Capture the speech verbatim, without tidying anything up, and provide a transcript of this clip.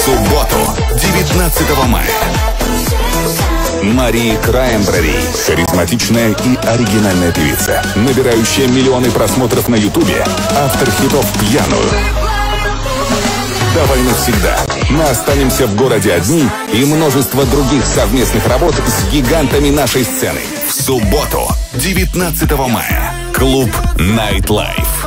субботу, девятнадцатого мая. Мари Краймбрери, харизматичная и оригинальная певица, набирающая миллионы просмотров на Ютубе, автор хитов «Пьяную», «Давай навсегда», «Мы останемся в городе одни» и множество других совместных работ с гигантами нашей сцены. В субботу, девятнадцатого мая. Клуб Nightlife.